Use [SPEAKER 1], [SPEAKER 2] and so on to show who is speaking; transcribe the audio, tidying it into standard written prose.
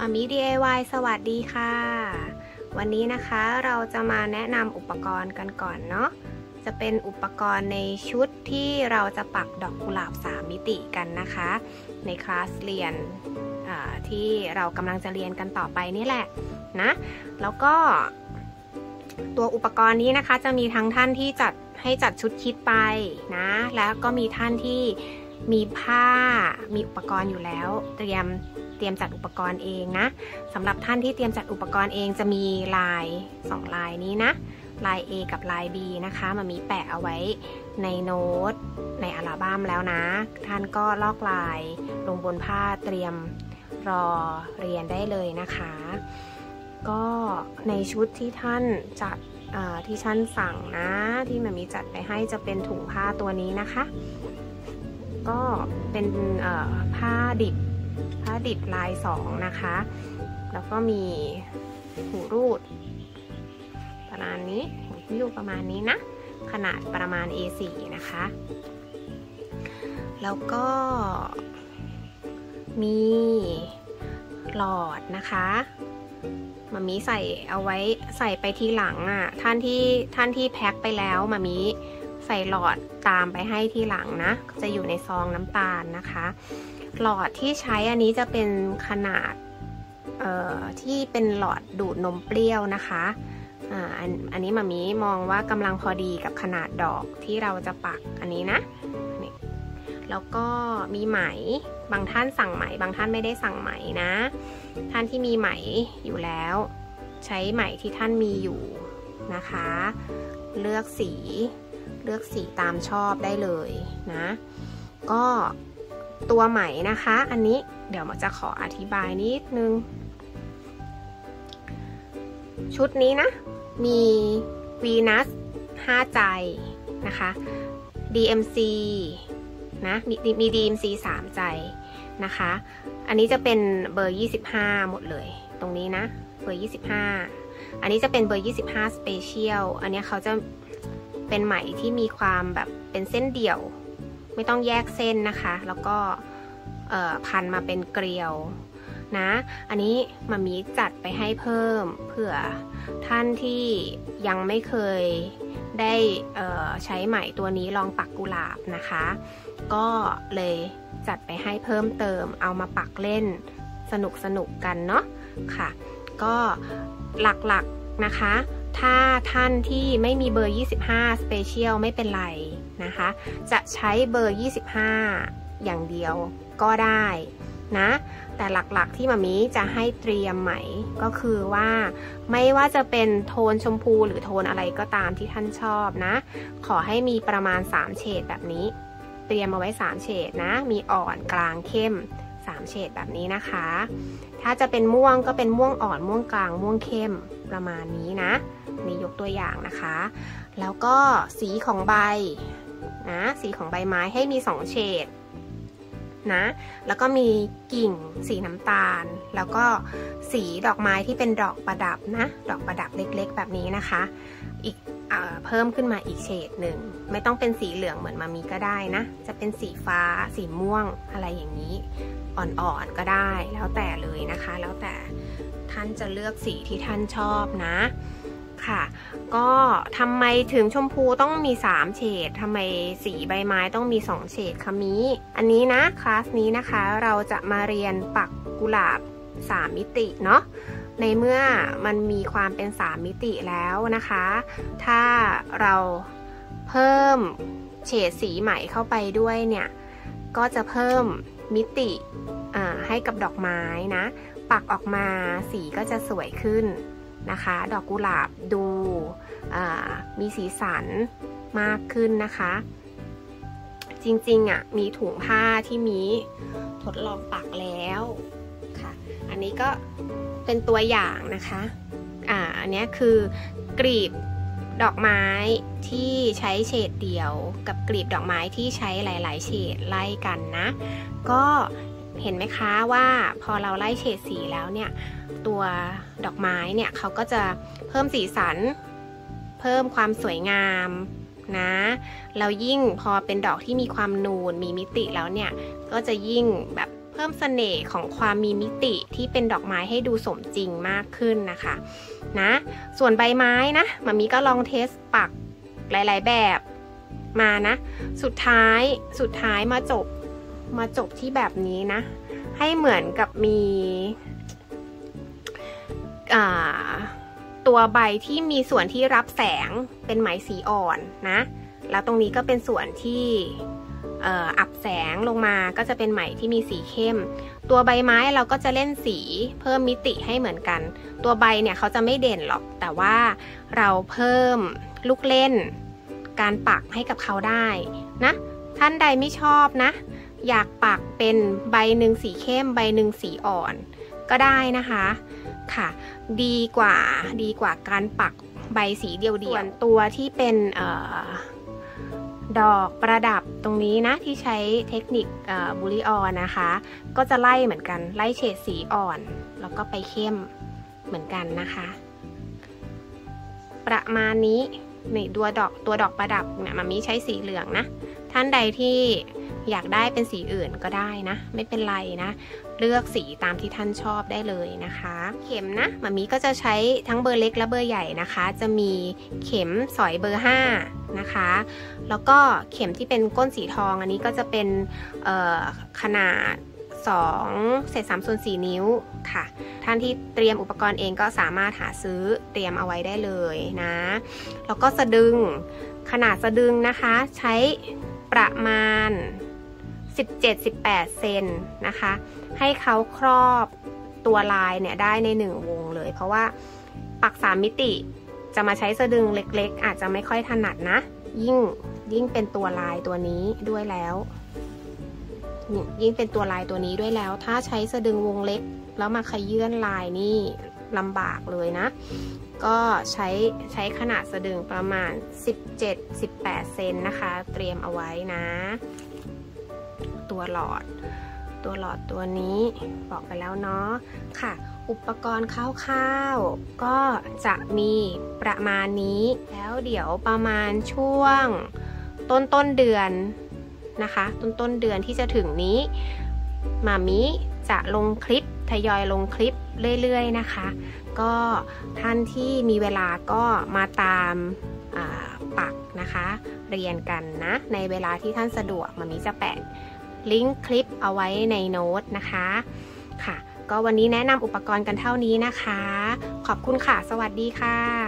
[SPEAKER 1] มามิ DIY สวัสดีค่ะวันนี้นะคะเราจะมาแนะนำอุปกรณ์กันก่อนเนาะจะเป็นอุปกรณ์ในชุดที่เราจะปักดอกกุหลาบ3มิติกันนะคะในคลาสเรียนที่เรากำลังจะเรียนกันต่อไปนี่แหละนะแล้วก็ตัวอุปกรณ์นี้นะคะจะมีทั้งท่านที่จัดชุดคิดไปนะแล้วก็มีท่านที่มีผ้ามีอุปกรณ์อยู่แล้วเตรียมจัดอุปกรณ์เองนะสำหรับท่านที่เตรียมจัดอุปกรณ์เองจะมีลาย2ลายนี้นะลาย A กับลาย B นะคะมันมีแปะเอาไว้ในโน้ตในอัลบั้มแล้วนะท่านก็ลอกลายลงบนผ้าเตรียมรอเรียนได้เลยนะคะก็ในชุดที่ท่านจัดที่ท่านสั่งนะที่มันมีจัดไปให้จะเป็นถุงผ้าตัวนี้นะคะก็เป็นผ้าดิบลาย2นะคะแล้วก็มีหูรูดประมาณนี้หูรูดประมาณนี้นะขนาดประมาณ A4 นะคะแล้วก็มีหลอดนะคะมามีใส่เอาไว้ใส่ไปทีหลังท่านที่แพ็คไปแล้วมามีใส่หลอดตามไปให้ทีหลังนะจะอยู่ในซองน้ำตาลนะคะหลอดที่ใช้อันนี้จะเป็นขนาดที่เป็นหลอดดูดนมเปรี้ยวนะคะอันนี้มามีมองว่ากำลังพอดีกับขนาดดอกที่เราจะปักอันนี้นะนี่แล้วก็มีไหมบางท่านสั่งไหมบางท่านไม่ได้สั่งไหมนะท่านที่มีไหมอยู่แล้วใช้ไหมที่ท่านมีอยู่นะคะเลือกสีตามชอบได้เลยนะก็ตัวไหมนะคะอันนี้เดี๋ยวจะขออธิบายนิดนึงชุดนี้นะมีวีนัส5ใจนะคะ DMC นะมี DMC 3ใจนะคะอันนี้จะเป็นเบอร์25หมดเลยตรงนี้นะเบอร์25อันนี้จะเป็นเบอร์25 Special อันนี้เขาจะเป็นไหมที่มีความแบบเป็นเส้นเดี่ยวไม่ต้องแยกเส้นนะคะแล้วก็พันมาเป็นเกลียวนะอันนี้มามีจัดไปให้เพิ่มเผื่อท่านที่ยังไม่เคยได้ใช้ไหมตัวนี้ลองปักกุหลาบนะคะก็เลยจัดไปให้เพิ่มเติมเอามาปักเล่นสนุกกันเนาะค่ะก็หลักๆนะคะถ้าท่านที่ไม่มีเบอร์25 Special ไม่เป็นไรนะคะจะใช้เบอร์25อย่างเดียวก็ได้นะแต่หลักๆที่มามีจะให้เตรียมไหมก็คือว่าไม่ว่าจะเป็นโทนชมพูหรือโทนอะไรก็ตามที่ท่านชอบนะขอให้มีประมาณ3เฉดแบบนี้เตรียมเอาไว้3เฉดนะมีอ่อนกลางเข้ม3เฉดแบบนี้นะคะถ้าจะเป็นม่วงก็เป็นม่วงอ่อนม่วงกลางม่วงเข้มประมาณนี้นะนี่ยกตัวอย่างนะคะแล้วก็สีของใบนะสีของใบไม้ให้มี2เฉดนะแล้วก็มีกิ่งสีน้ำตาลแล้วก็สีดอกไม้ที่เป็นดอกประดับนะดอกประดับเล็กๆแบบนี้นะคะอีกเพิ่มขึ้นมาอีกเฉดหนึ่งไม่ต้องเป็นสีเหลืองเหมือนมามีก็ได้นะจะเป็นสีฟ้าสีม่วงอะไรอย่างนี้อ่อนๆก็ได้แล้วแต่เลยนะคะแล้วแต่ท่านจะเลือกสีที่ท่านชอบนะค่ะก็ทำไมถึงชมพูต้องมี3เฉดทำไมสีใบไม้ต้องมี2เฉดคะมีอันนี้นะคลาสนี้นะคะเราจะมาเรียนปักกุหลาบ3มิติเนาะในเมื่อมันมีความเป็น3มิติแล้วนะคะถ้าเราเพิ่มเฉดสีใหม่เข้าไปด้วยเนี่ยก็จะเพิ่มมิติให้กับดอกไม้นะปักออกมาสีก็จะสวยขึ้นนะคะดอกกุหลาบดูมีสีสันมากขึ้นนะคะจริงๆมีถุงผ้าที่มีทดลองปักแล้วค่ะอันนี้ก็เป็นตัวอย่างนะคะอันนี้คือกลีบดอกไม้ที่ใช้เฉดเดียวกับกลีบดอกไม้ที่ใช้หลายๆเฉดไล่กันนะก็เห็นไหมคะว่าพอเราไล่เฉดสีแล้วเนี่ยตัวดอกไม้เนี่ยเขาก็จะเพิ่มสีสันเพิ่มความสวยงามนะแล้วยิ่งพอเป็นดอกที่มีความนูนมีมิติแล้วเนี่ยก็จะยิ่งแบบเพิ่มเสน่ห์ของความมีมิติที่เป็นดอกไม้ให้ดูสมจริงมากขึ้นนะคะนะส่วนใบไม้นะมามีก็ลองเทสปักหลายๆแบบมานะสุดท้ายมาจบที่แบบนี้นะให้เหมือนกับมีตัวใบที่มีส่วนที่รับแสงเป็นไหมสีอ่อนนะแล้วตรงนี้ก็เป็นส่วนที่อับแสงลงมาก็จะเป็นไหมที่มีสีเข้มตัวใบไม้เราก็จะเล่นสีเพิ่มมิติให้เหมือนกันตัวใบเนี่ยเขาจะไม่เด่นหรอกแต่ว่าเราเพิ่มลูกเล่นการปักให้กับเขาได้นะท่านใดไม่ชอบนะอยากปักเป็นใบหนึ่งสีเข้มใบหนึ่งสีอ่อนก็ได้นะคะค่ะดีกว่าการปักใบสีเดียวส่วนตัวที่เป็นดอกประดับตรงนี้นะที่ใช้เทคนิคบูลิออนนะคะก็จะไล่เหมือนกันไล่เฉดสีอ่อนแล้วก็ไปเข้มเหมือนกันนะคะประมาณนี้ในตัวดอกประดับเนี่ยมามีใช้สีเหลืองนะท่านใดที่อยากได้เป็นสีอื่นก็ได้นะไม่เป็นไรนะเลือกสีตามที่ท่านชอบได้เลยนะคะเข็มนะมามีก็จะใช้ทั้งเบอร์เล็กและเบอร์ใหญ่นะคะจะมีเข็มสอยเบอร์5นะคะแล้วก็เข็มที่เป็นก้นสีทองอันนี้ก็จะเป็นขนาด2เศษ3ส่วน4นิ้วค่ะท่านที่เตรียมอุปกรณ์เองก็สามารถหาซื้อเตรียมเอาไว้ได้เลยนะแล้วก็สะดึงขนาดสะดึงนะคะใช้ประมาณ17-18 เซนนะคะให้เขาครอบตัวลายเนี่ยได้ใน1วงเลยเพราะว่าปัก3มิติจะมาใช้สะดึงเล็กๆอาจจะไม่ค่อยถนัดนะยิ่งเป็นตัวลายตัวนี้ด้วยแล้วยิ่งเป็นตัวลายตัวนี้ด้วยแล้วถ้าใช้สะดึงวงเล็กแล้วมาขยื่นลายนี่ลำบากเลยนะก็ใช้ขนาดสะดึงประมาณ17-18 เซนนะคะเตรียมเอาไว้นะตัวหลอดตัวนี้บอกไปแล้วเนาะค่ะอุปกรณ์คร่าวๆก็จะมีประมาณนี้แล้วเดี๋ยวประมาณช่วงต้นเดือนนะคะต้นเดือนที่จะถึงนี้มามิจะลงคลิปทยอยลงคลิปเรื่อยๆนะคะก็ท่านที่มีเวลาก็มาตามปักนะคะเรียนกันนะในเวลาที่ท่านสะดวกมามิจะแปะลิงก์คลิปเอาไว้ในโน้ตนะคะค่ะก็วันนี้แนะนำอุปกรณ์กันเท่านี้นะคะขอบคุณค่ะสวัสดีค่ะ